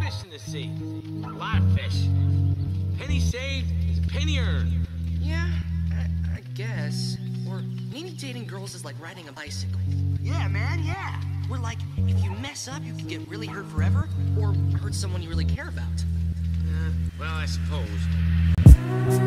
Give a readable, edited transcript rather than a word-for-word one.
fish in the sea. A lot of fish. Penny saved is a penny earned. Yeah, I guess. Or maybe dating girls is like riding a bicycle. Yeah, man, yeah. Where, like, if you mess up, you can get really hurt forever, or hurt someone you really care about. Well, I suppose.